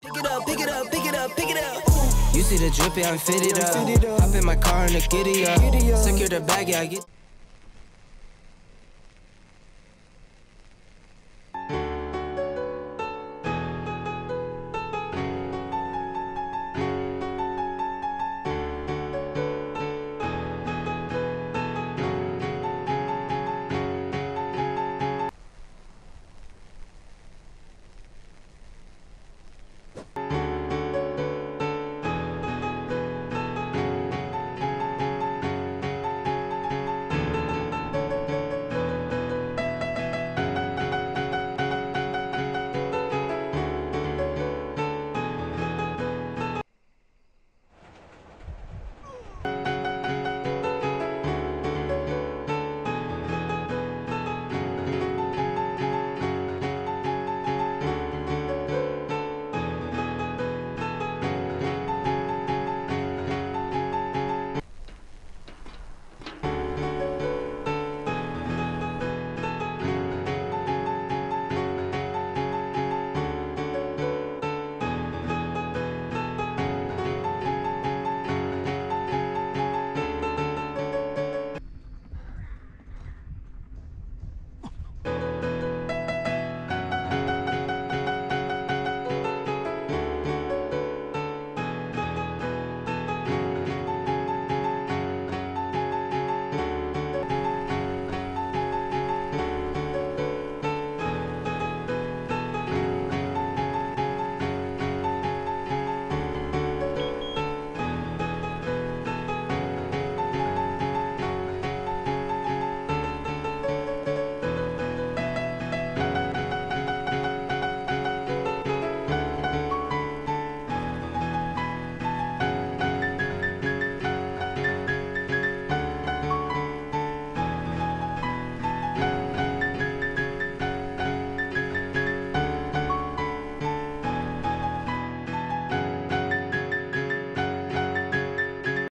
Pick it up, pick it up, pick it up, pick it up. You see the drippy, I'm fitted up. Hop in my car and the giddy up. Secure the bag, yeah, I get.